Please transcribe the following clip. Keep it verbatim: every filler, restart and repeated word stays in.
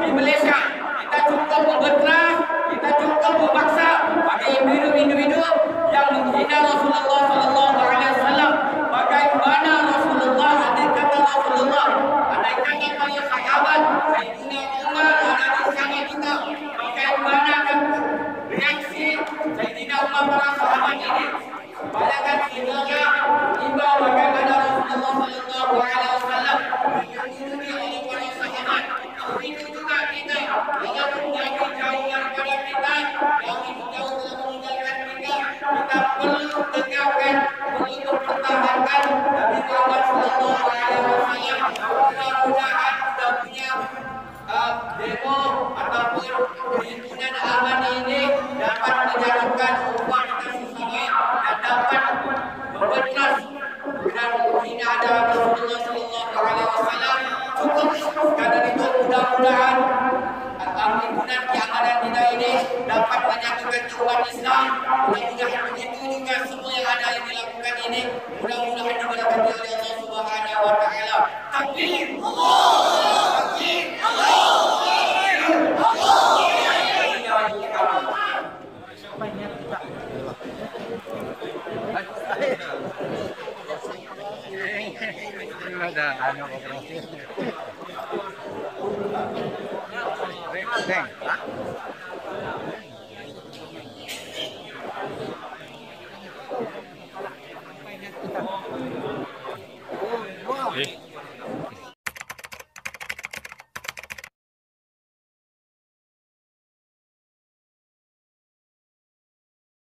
di Malaysia. Kita cukup membetrah, kita cukup memaksa bagi individu-individu yang menghina Rasulullah sallallahu alaihi wasallam. Bagaimana Rasulullah, andai kata Rasulullah, andai kata para sahabat, Sayyidina Umar ada di sana kita, bagaimana kan reaksi Sayyidina Umar para sahabat ini? Bayangkan sebenarnya tiba bagaimana Rasulullah sallallahu alaihi wasallam dilindungi oleh para sahabat. Begitu juga kita, walaupun jauh jauh daripada kita, yang jauh telah meninggalkan kita, kita perlu tegakkan, perlu mempertahankan Nabi Muhammad sallallahu alaihi wasallam. Mudah-mudahan kita punya uh, demo ataupun perhimpunan aman ini dapat menjadikan umat kita sesama dan dapat memberas dan menghina ada Rasulullah sallallahu alaihi wasallam. Cukup sekadar itu, mudah-mudahan perhimpunan keamanan kita ini dapat menyatukan umat Islam. Mudah-mudahan begitu juga semua yang ada yang dilakukan ini, mudah-mudahan diberkati oleh Allah Subhanahu wa taala. Takbir! Allah! Takbir! Allah! Ada ano ko. Thank